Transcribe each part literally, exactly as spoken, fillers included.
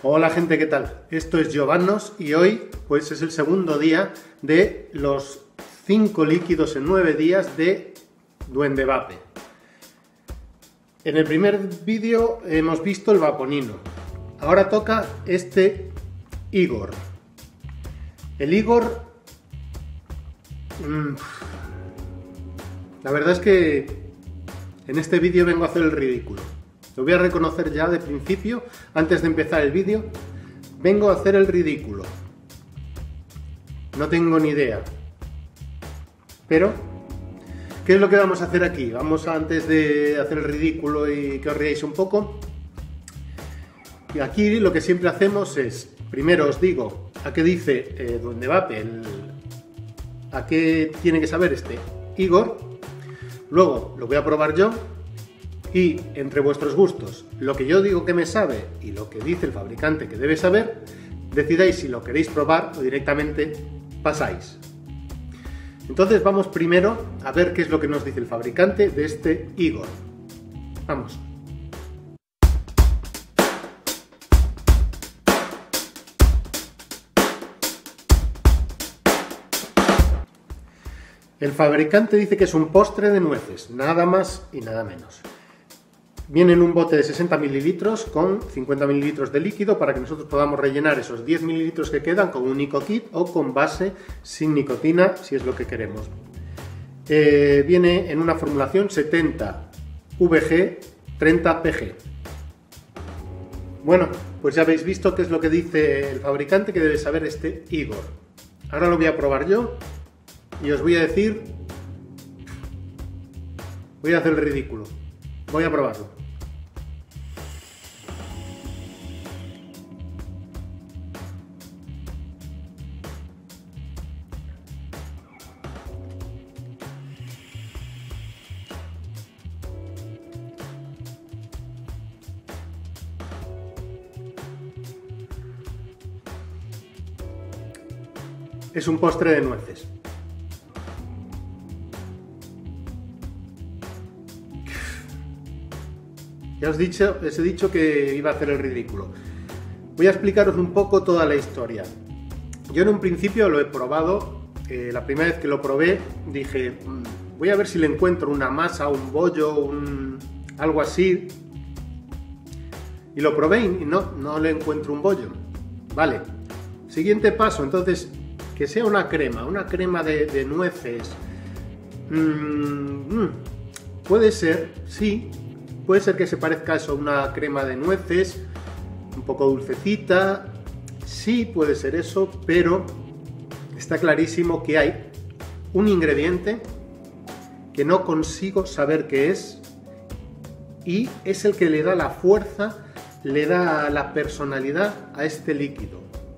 Hola gente, ¿qué tal? Esto es Giovannos y hoy pues es el segundo día de los cinco líquidos en nueve días de Duende Vape. En el primer vídeo hemos visto el Vaponino. Ahora toca este Igor. El Igor... Mmm, la verdad es que en este vídeo vengo a hacer el ridículo. Lo voy a reconocer ya de principio, antes de empezar el vídeo. Vengo a hacer el ridículo. No tengo ni idea. Pero, ¿qué es lo que vamos a hacer aquí? Vamos a, antes de hacer el ridículo y que os riáis un poco. Y aquí lo que siempre hacemos es, primero os digo a qué dice eh, Duende Vape, el, a qué tiene que saber este Igor. Luego lo voy a probar yo. Y entre vuestros gustos, lo que yo digo que me sabe y lo que dice el fabricante que debe saber, decidáis si lo queréis probar o directamente pasáis. Entonces vamos primero a ver qué es lo que nos dice el fabricante de este Igor. Vamos. El fabricante dice que es un postre de nueces, nada más y nada menos. Viene en un bote de sesenta mililitros con cincuenta mililitros de líquido para que nosotros podamos rellenar esos diez mililitros que quedan con un NicoKit o con base sin nicotina, si es lo que queremos. Eh, viene en una formulación setenta V G, treinta P G. Bueno, pues ya habéis visto qué es lo que dice el fabricante que debe saber este Igor. Ahora lo voy a probar yo y os voy a decir... Voy a hacer el ridículo. Voy a probarlo. Es un postre de nueces. Ya os, dicho, os he dicho que iba a hacer el ridículo. Voy a explicaros un poco toda la historia. Yo en un principio lo he probado. Eh, la primera vez que lo probé dije, voy a ver si le encuentro una masa, un bollo, un, algo así. Y lo probé y no, no le encuentro un bollo. Vale. Siguiente paso, entonces, que sea una crema, una crema de, de nueces. Mm, mm, puede ser, sí. Puede ser que se parezca a eso, una crema de nueces, un poco dulcecita, sí puede ser eso, pero está clarísimo que hay un ingrediente que no consigo saber qué es y es el que le da la fuerza, le da la personalidad a este líquido.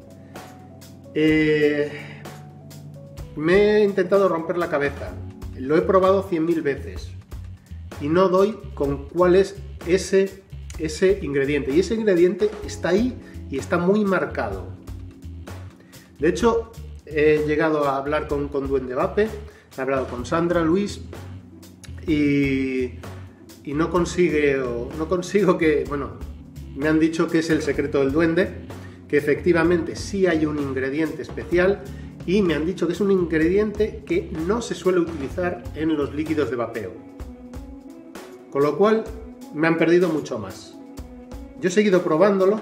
Eh, me he intentado romper la cabeza, lo he probado cien mil veces. Y no doy con cuál es ese, ese ingrediente. Y ese ingrediente está ahí y está muy marcado. De hecho, he llegado a hablar con, con Duende Vape, he hablado con Sandra, Luis, y, y no, consigue, no consigo que... Bueno, me han dicho que es el secreto del duende, que efectivamente sí hay un ingrediente especial, y me han dicho que es un ingrediente que no se suele utilizar en los líquidos de vapeo. Con lo cual me han perdido mucho más. Yo he seguido probándolo.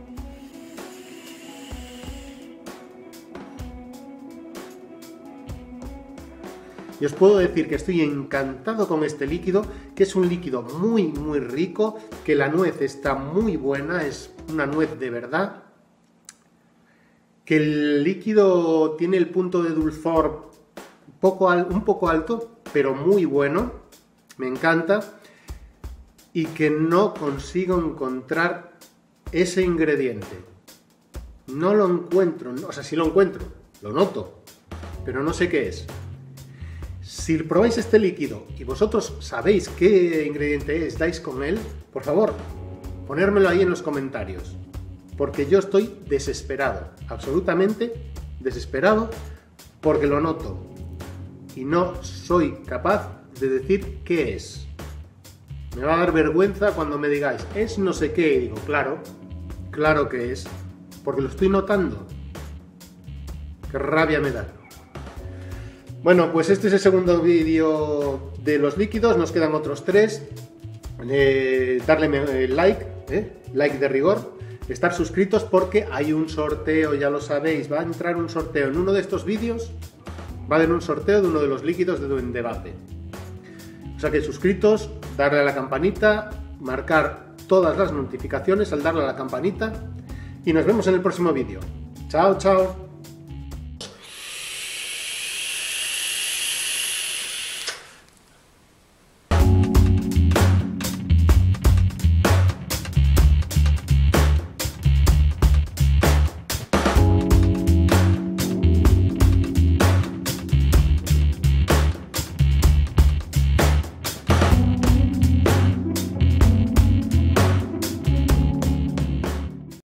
Y os puedo decir que estoy encantado con este líquido, que es un líquido muy muy rico, que la nuez está muy buena, es una nuez de verdad, que el líquido tiene el punto de dulzor poco al, un poco alto, pero muy bueno, me encanta. Y que no consigo encontrar ese ingrediente. No lo encuentro, o sea, sí lo encuentro, lo noto, pero no sé qué es. Si probáis este líquido y vosotros sabéis qué ingrediente es, dais con él, por favor, ponérmelo ahí en los comentarios, porque yo estoy desesperado, absolutamente desesperado, porque lo noto y no soy capaz de decir qué es. Me va a dar vergüenza cuando me digáis, es no sé qué, y digo, claro, Claro que es, porque lo estoy notando. Qué rabia me da. Bueno, pues este es el segundo vídeo de los líquidos, nos quedan otros tres. Eh, darle like, eh, like de rigor, estar suscritos porque hay un sorteo, ya lo sabéis, va a entrar un sorteo en uno de estos vídeos, va a haber un sorteo de uno de los líquidos de un debate. O sea que suscritos, darle a la campanita, marcar todas las notificaciones al darle a la campanita y nos vemos en el próximo vídeo. Chao, chao.